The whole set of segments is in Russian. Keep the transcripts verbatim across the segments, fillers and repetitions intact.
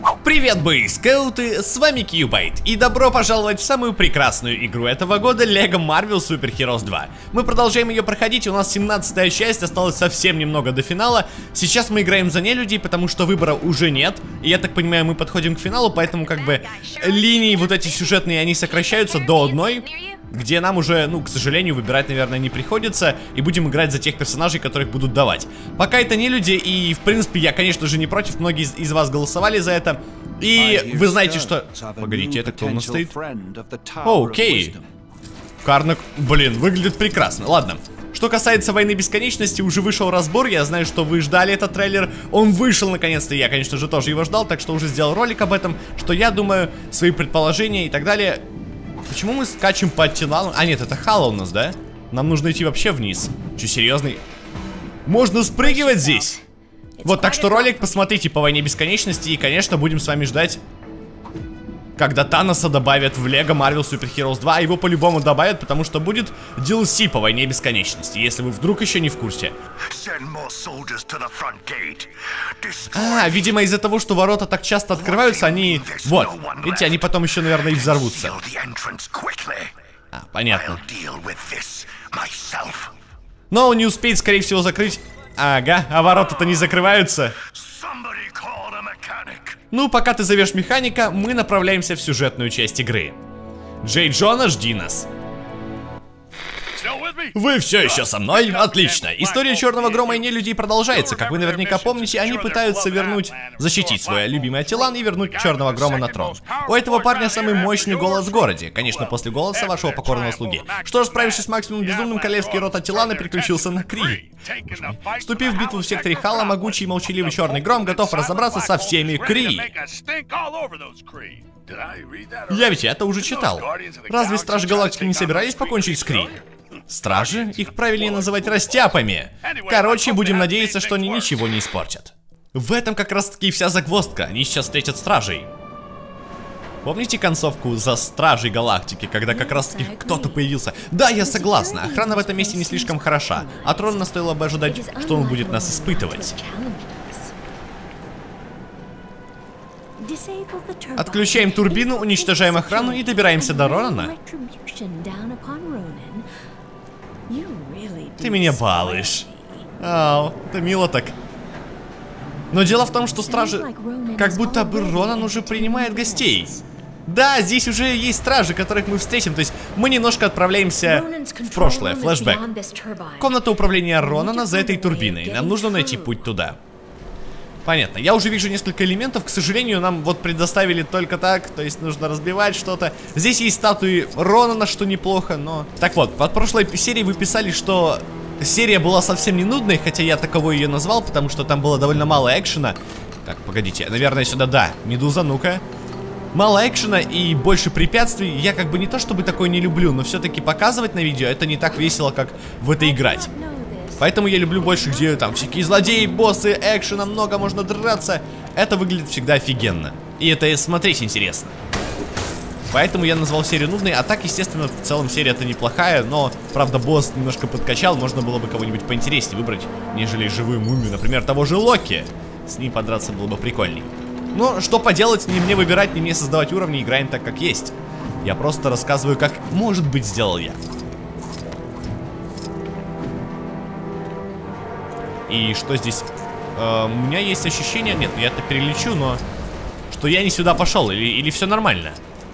Привет, бойскауты, с вами Кьюбайт, и добро пожаловать в самую прекрасную игру этого года, Лего Marvel Super Heroes два. Мы продолжаем ее проходить, у нас семнадцатая часть, осталось совсем немного до финала. Сейчас мы играем за нелюдей, потому что выбора уже нет, и я так понимаю, мы подходим к финалу, поэтому как бы линии вот эти сюжетные, они сокращаются до одной, где нам уже, ну, к сожалению, выбирать, наверное, не приходится, и будем играть за тех персонажей, которых будут давать. Пока это не люди, и, в принципе, я, конечно же, не против, многие из, из вас голосовали за это, и вы знаете, что... Погодите, это кто у нас стоит? Окей. Карнак, блин, выглядит прекрасно, ладно. Что касается Войны Бесконечности, уже вышел разбор, я знаю, что вы ждали этот трейлер, он вышел наконец-то, я, конечно же, тоже его ждал, так что уже сделал ролик об этом, что я думаю, свои предположения и так далее... Почему мы скачем по телам? А нет, это Хала у нас, да? Нам нужно идти вообще вниз. Че, серьезный? Можно спрыгивать здесь? Вот, так что ролик посмотрите по Войне Бесконечности. И, конечно, будем с вами ждать, когда Таноса добавят в Лего Marvel Super Heroes два. Его по-любому добавят, потому что будет ди эл си по Войне Бесконечности, если вы вдруг еще не в курсе. А, видимо, из-за того, что ворота так часто открываются, они... Вот, видите, они потом еще, наверное, и взорвутся. А, понятно. Но он не успеет, скорее всего, закрыть... Ага, а ворота-то не закрываются. Ну, пока ты зовешь механика, мы направляемся в сюжетную часть игры. Джей Джона, жди нас. Вы все еще со мной? Отлично. История Черного Грома и Нелюдей продолжается. Как вы наверняка помните, они пытаются вернуть, защитить свой любимый Атилан и вернуть Черного Грома на трон. У этого парня самый мощный голос в городе. Конечно, после голоса вашего покорного слуги. Что ж, справившись с максимум безумным, королевский род Атилана переключился на Кри. Вступив в битву в секторе Хала, могучий и молчаливый Черный Гром готов разобраться со всеми Кри. Я ведь это уже читал. Разве Стражи Галактики не собирались покончить с Кри? Стражи? Их правильнее называть растяпами. Короче, будем надеяться, что они ничего не испортят. В этом как раз таки вся загвоздка. Они сейчас встретят стражей. Помните концовку за Стражей Галактики, когда как раз таки кто-то появился? Да, я согласна, охрана в этом месте не слишком хороша. А Трона стоило бы ожидать, что он будет нас испытывать. Отключаем турбину, уничтожаем охрану и добираемся до Ронана. Ты меня балуешь. Ау, это мило так. Но дело в том, что стражи... Как будто бы Ронан уже принимает гостей. Да, здесь уже есть стражи, которых мы встретим. То есть мы немножко отправляемся в прошлое, флешбэк. Комната управления Ронана за этой турбиной. Нам нужно найти путь туда. Понятно, я уже вижу несколько элементов. К сожалению, нам вот предоставили только так. То есть нужно разбивать что-то. Здесь есть статуи Ронана, что неплохо, но... Так вот, под прошлой серией вы писали, что серия была совсем не нудной. Хотя я таковой ее назвал, потому что там было довольно мало экшена. Так, погодите, наверное сюда, да. Медуза, ну-ка. Мало экшена и больше препятствий. Я как бы не то чтобы такое не люблю, но все-таки показывать на видео это не так весело, как в это играть. Поэтому я люблю больше, где там всякие злодеи, боссы, экшена много, можно драться. Это выглядит всегда офигенно. И это смотреть интересно. Поэтому я назвал серию нудной. А так, естественно, в целом серия-то неплохая. Но, правда, босс немножко подкачал. Можно было бы кого-нибудь поинтереснее выбрать, нежели живую мумию. Например, того же Локи. С ним подраться было бы прикольней. Но что поделать, не мне выбирать, не мне создавать уровни. Играем так, как есть. Я просто рассказываю, как, может быть, сделал я. И что здесь? Э, у меня есть ощущение, нет, я это перелечу, но что я не сюда пошел, или, или все нормально?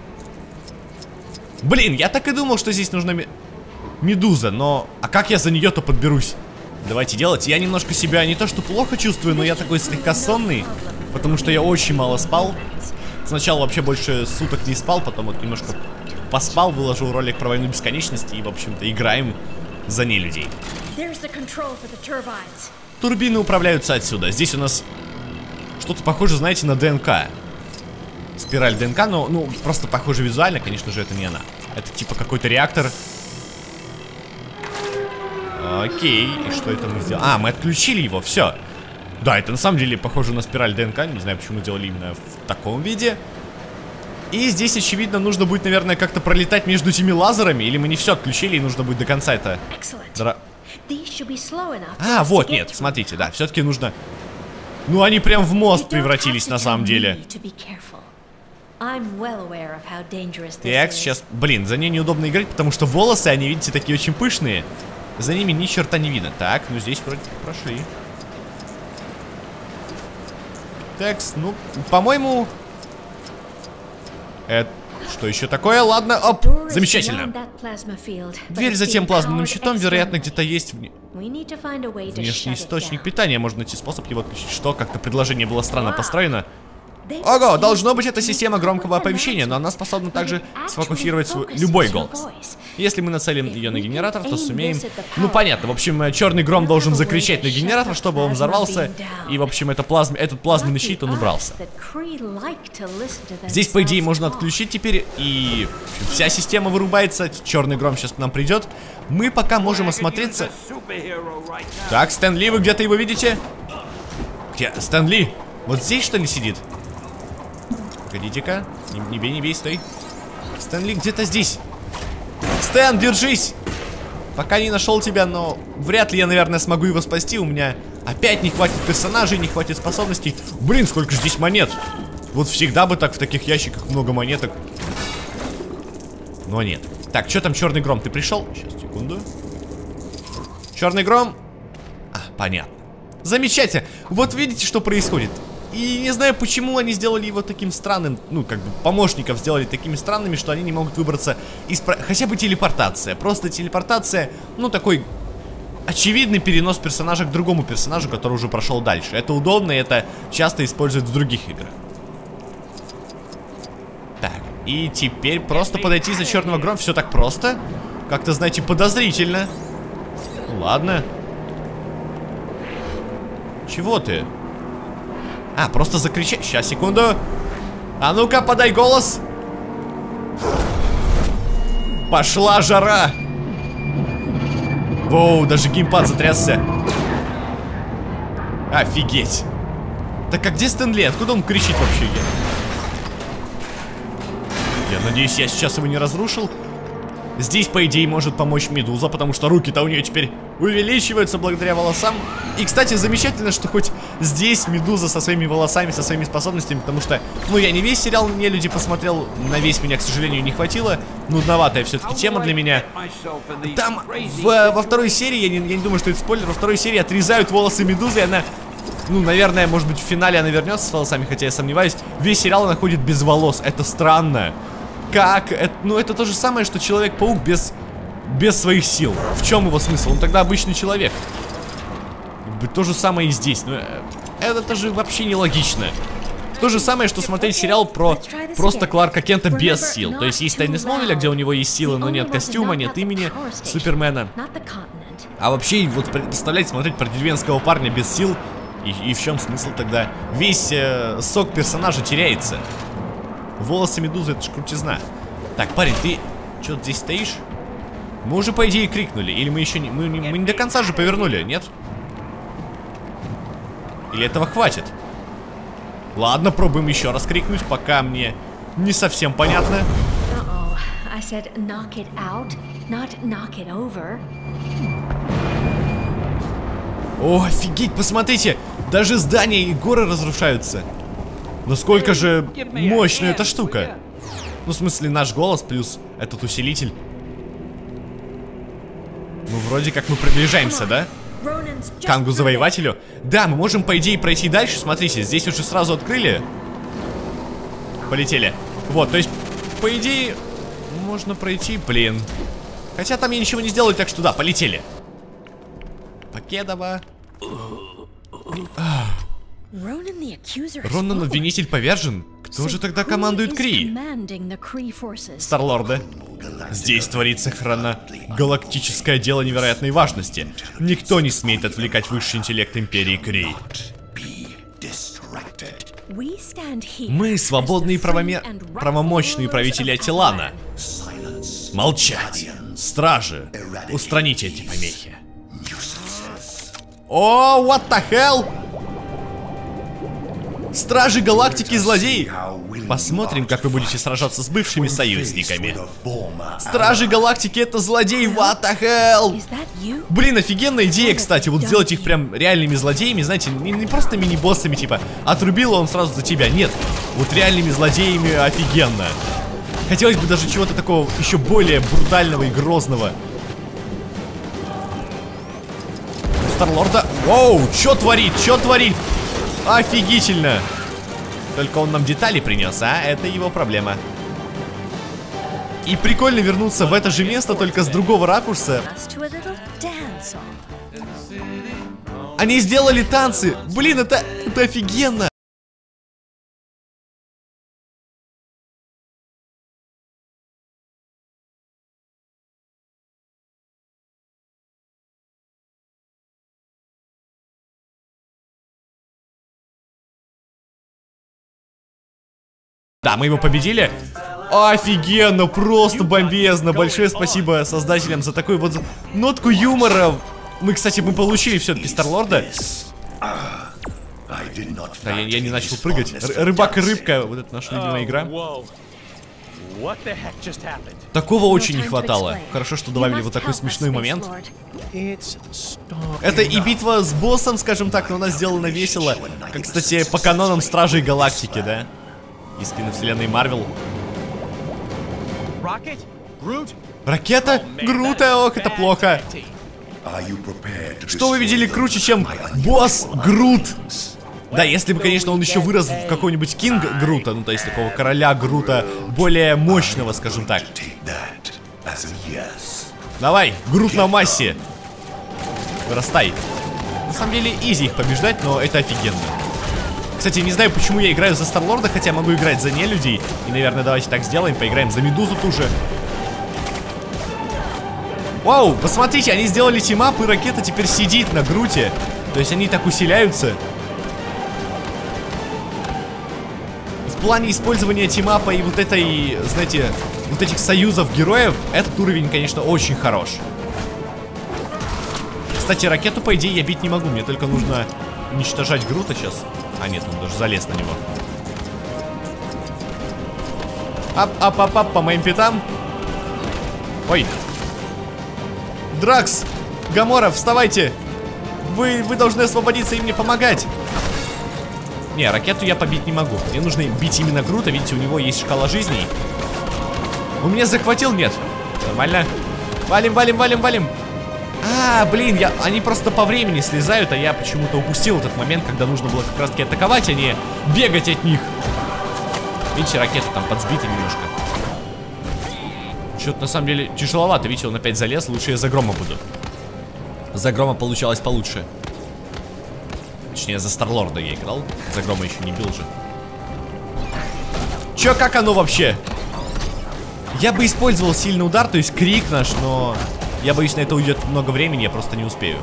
Блин, я так и думал, что здесь нужна медуза, но... А как я за нее-то подберусь? Давайте делать. Я немножко себя не то что плохо чувствую, но я такой слегка сонный, потому что я очень мало спал. Сначала вообще больше суток не спал, потом вот немножко поспал, выложил ролик про Войну Бесконечности и, в общем-то, играем за нелюдей. Турбины управляются отсюда. Здесь у нас что-то похоже, знаете, на ДНК. Спираль ДНК, но, ну, просто похоже визуально, конечно же, это не она. Это типа какой-то реактор. Окей, и что это мы сделали? А, мы отключили его, все. Да, это на самом деле похоже на спираль ДНК. Не знаю, почему сделали именно в таком виде. И здесь, очевидно, нужно будет, наверное, как-то пролетать между этими лазерами. Или мы не все отключили, и нужно будет до конца это... Дра... А, вот, нет, смотрите, да, все-таки нужно Ну они прям в мост превратились на самом деле. Так, сейчас, блин, за ней неудобно играть, потому что волосы, они, видите, такие очень пышные. За ними ни черта не видно. Так, ну здесь вроде прошли. Так, ну, по-моему... Это... Что еще такое? Ладно, оп, замечательно. Дверь за тем плазменным щитом, вероятно, где-то есть вне... внешний источник питания. Можно найти способ его отключить. Что? Как-то предложение было странно построено. Ого, должно быть, это система громкого оповещения, но она способна также сфокусировать свой любой голос. Если мы нацелим ее на генератор, то сумеем... Ну, понятно, в общем, черный гром должен закричать на генератор, чтобы он взорвался. И, в общем, это плазм... этот плазменный щит, он убрался. Здесь, по идее, можно отключить теперь, и вся система вырубается. Черный гром сейчас к нам придет. Мы пока можем осмотреться. Так, Стэн Ли, вы где-то его видите? Где? Стэн Ли? Вот здесь, что ли, сидит? Погодите-ка. Не, не бей, не бей, стой. Стэн Ли где-то здесь. Стэн, держись! Пока не нашел тебя, но вряд ли я, наверное, смогу его спасти. У меня опять не хватит персонажей, не хватит способностей. Блин, сколько же здесь монет. Вот всегда бы так в таких ящиках много монеток. Но нет. Так, что там, черный гром, ты пришел? Сейчас, секунду. Черный гром. А, понятно. Замечательно. Вот видите, что происходит. И не знаю, почему они сделали его таким странным. Ну, как бы помощников сделали такими странными, что они не могут выбраться из... Хотя бы телепортация. Просто телепортация, ну, такой очевидный перенос персонажа к другому персонажу, который уже прошел дальше. Это удобно, и это часто используют в других играх. Так, и теперь просто подойти за черного грома. Все так просто. Как-то, знаете, подозрительно. Ладно. Чего ты? А, просто закричать. Сейчас, секунду. А ну-ка, подай голос. Пошла жара. Воу, даже геймпад затрясся. Офигеть. Так а где Стэн Ли? Откуда он кричит вообще? Я надеюсь, я сейчас его не разрушил. Здесь, по идее, может помочь Медуза, потому что руки-то у нее теперь увеличиваются благодаря волосам. И, кстати, замечательно, что хоть здесь Медуза со своими волосами, со своими способностями, потому что, ну, я не весь сериал «Нелюди» посмотрел, на весь меня, к сожалению, не хватило. Нудноватая все-таки тема для меня. Там в, во второй серии, я не, я не думаю, что это спойлер, во второй серии отрезают волосы Медузы, и она, ну, наверное, может быть, в финале она вернется с волосами, хотя я сомневаюсь. Весь сериал она ходит без волос, это странно. Как? Это, ну, это то же самое, что Человек-паук без, без своих сил. В чем его смысл? Он тогда обычный человек. То же самое и здесь. Но это же вообще нелогично. То же самое, что смотреть сериал про просто Кларка Кента без сил. То есть есть Тайны Смолвиля, где у него есть силы, но нет костюма, нет имени Супермена. А вообще, вот представляете, смотреть про деревенского парня без сил. И, и в чем смысл тогда? Весь э, сок персонажа теряется. Волосы Медузы, это ж крутизна. Так, парень, ты что здесь стоишь? Мы уже, по идее, крикнули. Или мы еще не... Мы, мы не до конца же повернули, нет? Или этого хватит? Ладно, пробуем еще раз крикнуть, пока мне не совсем понятно. О, офигеть, посмотрите! Даже здания и горы разрушаются. Насколько же мощная эта штука. Ну, в смысле, наш голос плюс этот усилитель. Ну, вроде как мы приближаемся, да? К Ангу-завоевателю. Да, мы можем, по идее, пройти дальше. Смотрите, здесь уже сразу открыли. Полетели. Вот, то есть, по идее, можно пройти, блин. Хотя там я ничего не сделаю, так что да, полетели. Покедова. Ронан, обвинитель, повержен? Кто же тогда командует Крии? Старлорда. Здесь творится храна галактическое дело невероятной важности. Никто не смеет отвлекать высший интеллект Империи Крии. Мы свободные и правоме... правомощные правители Атилана. Молчать. Стражи, устраните эти помехи. О, what the hell? Стражи Галактики, злодеи! Посмотрим, как вы будете сражаться с бывшими союзниками. Стражи Галактики — это злодей, what the hell? Блин, офигенная идея, кстати, вот сделать их прям реальными злодеями, знаете, не, не просто мини-боссами, типа, отрубил он сразу за тебя, нет. Вот реальными злодеями офигенно. Хотелось бы даже чего-то такого еще более брутального и грозного. Старлорда, воу, чё творит, чё творит? Офигительно. Только он нам детали принес, а? Это его проблема. И прикольно вернуться в это же место, только с другого ракурса. Они сделали танцы. Блин, это, это офигенно. Да, мы его победили. Офигенно, просто бомбезно. Большое спасибо создателям за такую вот нотку юмора. Мы, кстати, мы получили все-таки Старлорда. Да, я, я не начал прыгать. Р Рыбак и рыбка, вот это наша любимая игра. Такого очень не хватало. Хорошо, что добавили вот такой смешной момент. Это и битва с боссом, скажем так, но она сделана весело. Как, кстати, по канонам Стражей Галактики, да? Из киновселенной Марвел. Ракета? Грута? Ох, это плохо. Что вы видели круче, чем босс Грут? Да, если бы, конечно, он еще вырос в какого-нибудь Кинг Грута, ну то есть такого короля Грута, более мощного, скажем так. Давай, Грут на массе. Вырастай. На самом деле, изи их побеждать, но это офигенно. Кстати, не знаю, почему я играю за Старлорда, хотя могу играть за нелюдей. И, наверное, давайте так сделаем, поиграем за Медузу ту же. Вау, посмотрите, они сделали тимап, и ракета теперь сидит на Груте. То есть они так усиляются. В плане использования тимапа и вот этой, знаете, вот этих союзов героев, этот уровень, конечно, очень хорош. Кстати, ракету, по идее, я бить не могу. Мне только нужно уничтожать Грута сейчас. А нет, он даже залез на него. Ап-ап-ап-ап, по моим пятам. Ой. Дракс, Гамора, вставайте. Вы, вы должны освободиться и мне помогать. Не, ракету я побить не могу. Мне нужно бить именно Грута. Видите, у него есть шкала жизней. Он меня захватил? Нет. Нормально. Валим, валим, валим, валим. А, блин, я, они просто по времени слезают, а я почему-то упустил этот момент, когда нужно было как раз таки атаковать, а не бегать от них. Видите, ракета там подсбита немножко. Что-то на самом деле тяжеловато. Видите, он опять залез, лучше я за Грома буду. За Грома получалось получше. Точнее, за Старлорда я играл. За Грома еще не бил же. Че, как оно вообще? Я бы использовал сильный удар, то есть крик наш, но... Я боюсь, на это уйдет много времени, я просто не успею.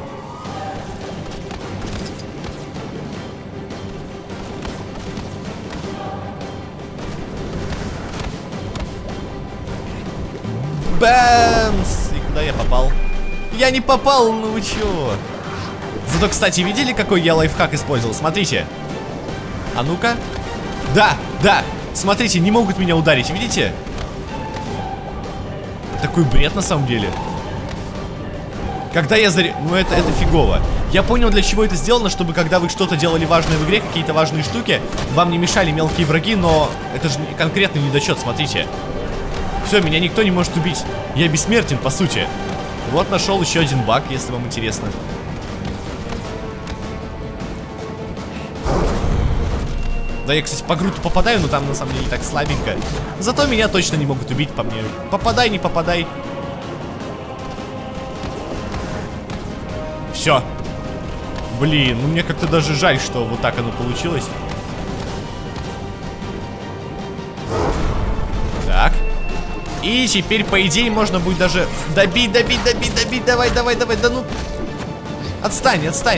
Бэмс! И куда я попал? Я не попал, ну вы чё? Зато, кстати, видели, какой я лайфхак использовал? Смотрите. А ну-ка. Да, да. Смотрите, не могут меня ударить, видите? Такой бред на самом деле. Когда я заря... Ну это, это фигово. Я понял, для чего это сделано, чтобы когда вы что-то делали важное в игре, какие-то важные штуки, вам не мешали мелкие враги, но это же конкретный недочет, смотрите. Все, меня никто не может убить. Я бессмертен, по сути. Вот нашел еще один баг, если вам интересно. Да, я, кстати, по Груту попадаю, но там на самом деле так слабенько. Зато меня точно не могут убить по мне. Попадай, не попадай. Все. Блин, ну мне как-то даже жаль, что вот так оно получилось. Так. И теперь, по идее, можно будет даже добить, добить, добить, добить. Давай, давай, давай, да ну. Отстань, отстань.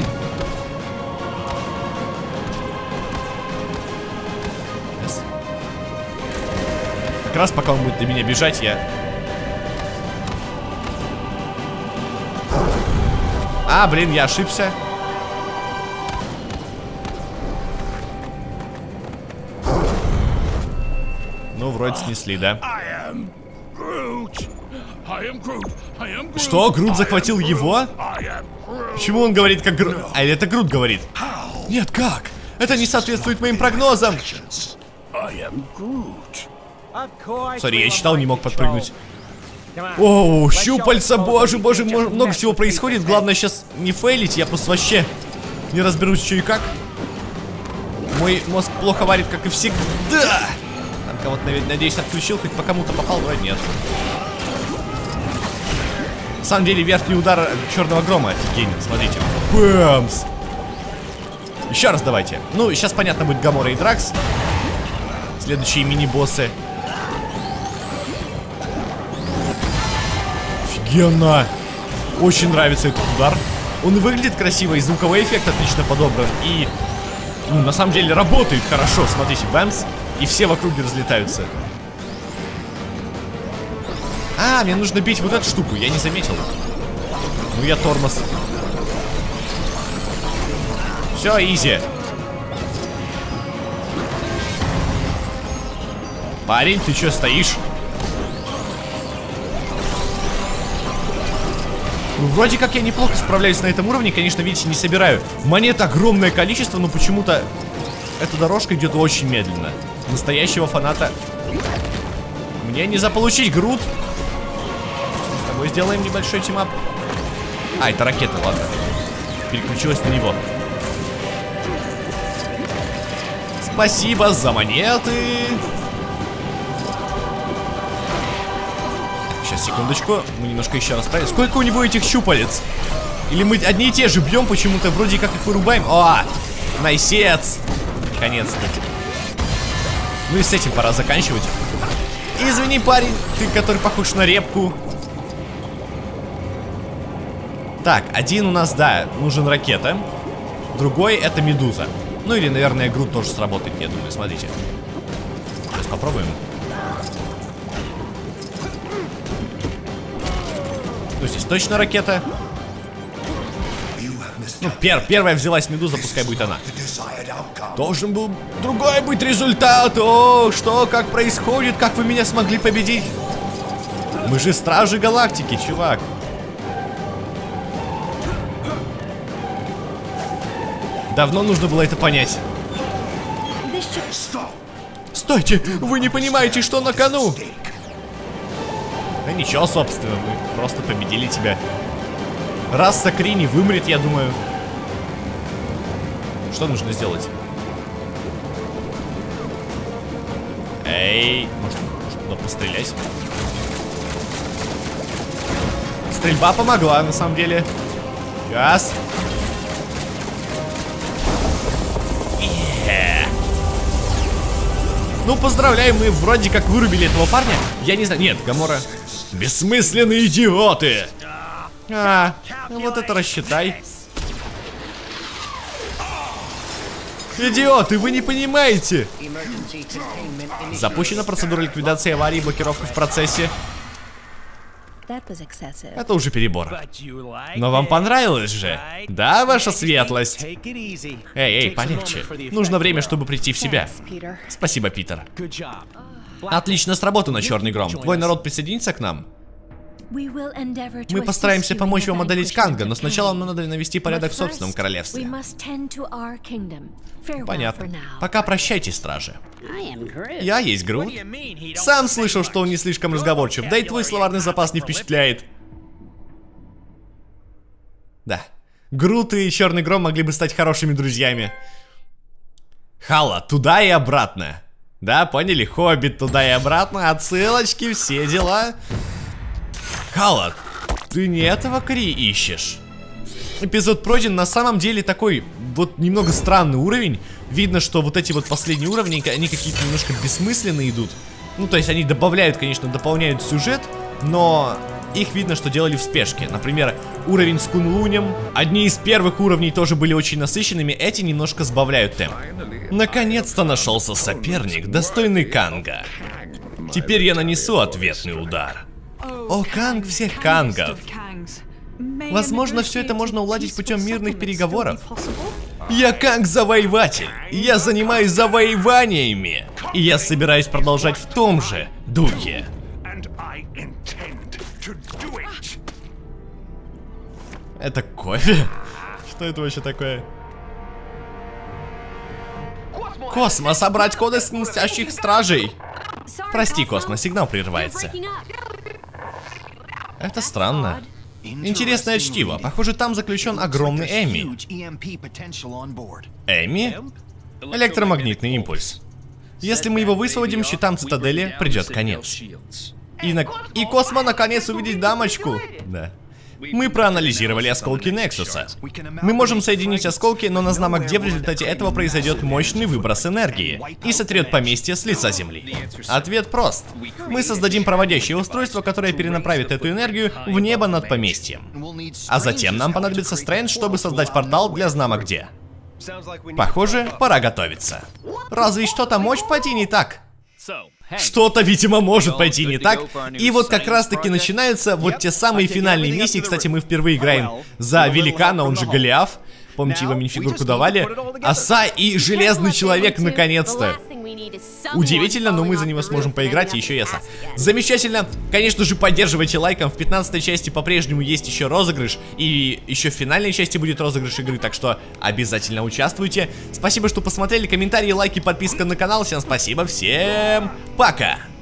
Yes. Как раз пока он будет до меня бежать, я... А, блин, я ошибся. Ну, вроде снесли, да? Что? Грут захватил его? Почему он говорит как Грут? А это Грут говорит. Нет, как? Это не соответствует моим прогнозам. Сори, я читал, не мог подпрыгнуть. О, щупальца, боже, боже, много всего происходит. Главное сейчас не фейлить, я просто вообще не разберусь, что и как. Мой мозг плохо варит, как и всегда. Там кого-то, надеюсь, отключил, хоть по кому-то попал, вроде нет. На самом деле, верхний удар черного грома офигенен, смотрите. Бэмс! Еще раз давайте. Ну, сейчас понятно будет Гамора и Дракс. Следующие мини-боссы. Офигенно! Очень нравится этот удар. Он выглядит красиво, и звуковой эффект отлично подобран. И, ну, на самом деле, работает хорошо. Смотрите, бэмс. И все в округе разлетаются. А, мне нужно бить вот эту штуку, я не заметил. Ну, я тормоз. Все, изи. Парень, ты что стоишь? Ну, вроде как я неплохо справляюсь на этом уровне. Конечно, видите, не собираю монет огромное количество, но почему-то эта дорожка идет очень медленно. Настоящего фаната мне не заполучить, Грут. С тобой сделаем небольшой тимап. А, это ракета, ладно. Переключилась на него. Спасибо за монеты. Сейчас, секундочку. Мы немножко еще раз проверим. Сколько у него этих щупалец? Или мы одни и те же бьем почему-то, вроде как их вырубаем. О, найсец. Наконец-то. Ну и с этим пора заканчивать. Извини, парень, ты, который похож на репку. Так, один у нас, да, нужен ракета. Другой это медуза. Ну или, наверное, Грут тоже сработает, я думаю, смотрите. Сейчас попробуем. Ну, здесь точно ракета. Ну, пер первая взялась медуза, пускай будет она. Должен был другой быть результат. О, что, как происходит? Как вы меня смогли победить? Мы же стражи галактики, чувак. Давно нужно было это понять. Стойте, вы не понимаете, что на кону. Да ничего, собственно, мы просто победили тебя. Раса Крини вымрет, я думаю. Что нужно сделать? Эй, может, может туда пострелять? Стрельба помогла, на самом деле. Сейчас. Yeah. Ну, поздравляю, мы вроде как вырубили этого парня. Я не знаю, нет, Гамора. Бессмысленные идиоты. А, ну вот это рассчитай. Идиоты, вы не понимаете. Запущена процедура ликвидации аварии и блокировка в процессе. Это уже перебор. Но вам понравилось же? Да, ваша светлость? Эй, эй, полегче. Нужно время, чтобы прийти в себя. Спасибо, Питер. Отлично сработано, Черный Гром. Твой народ присоединится к нам? Мы постараемся помочь вам одолеть Канга, но сначала нам надо навести порядок в собственном королевстве. Понятно. Пока прощайте, стражи. Я есть Грут. Сам слышал, что он не слишком разговорчив, да и твой словарный запас не впечатляет. Да. Грут и Черный Гром могли бы стать хорошими друзьями. Хала, туда и обратно. Да, поняли? Хоббит туда и обратно, отсылочки, все дела. Хала, ты не этого Кри ищешь? Эпизод пройден, на самом деле такой вот немного странный уровень. Видно, что вот эти вот последние уровни, они какие-то немножко бессмысленные идут. Ну, то есть они добавляют, конечно, дополняют сюжет, но их видно, что делали в спешке. Например, уровень с Кунлунем. Одни из первых уровней тоже были очень насыщенными, эти немножко сбавляют темп. Наконец-то нашелся соперник, достойный Канга. Теперь я нанесу ответный удар. О, Канг всех Кангов. Возможно, все это можно уладить путем мирных переговоров. Я как завоеватель. Я занимаюсь завоеваниями. И я собираюсь продолжать в том же духе. Это кофе? Что это вообще такое? Космос, собрать коды с мстящих стражей. Прости, Космос, сигнал прерывается. Это странно. Интересное чтиво. Похоже, там заключен огромный Эмми. Эмми? Электромагнитный импульс. Если мы его высвободим, щитам Цитадели придет конец. И, на... И Космо наконец увидеть дамочку. Да. Мы проанализировали осколки Нексуса. Мы можем соединить осколки, но нас знамо, где в результате этого произойдет мощный выброс энергии и сотрет поместье с лица Земли. Ответ прост. Мы создадим проводящее устройство, которое перенаправит эту энергию в небо над поместьем. А затем нам понадобится Стрэндж, чтобы создать портал для знамо где. Похоже, пора готовиться. Разве что-то может пойти не так? Что-то, видимо, может пойти не так. И вот как раз-таки начинаются вот те самые финальные миссии. Кстати, мы впервые играем за великана, он же Голиаф. Помните, его мини-фигурку давали? Оса и Железный Человек, наконец-то. Удивительно, но мы за него сможем поиграть, и еще и Оса. Замечательно. Конечно же, поддерживайте лайком. В пятнадцатой части по-прежнему есть еще розыгрыш. И еще в финальной части будет розыгрыш игры, так что обязательно участвуйте. Спасибо, что посмотрели. Комментарии, лайки, подписка на канал. Всем спасибо, всем пока.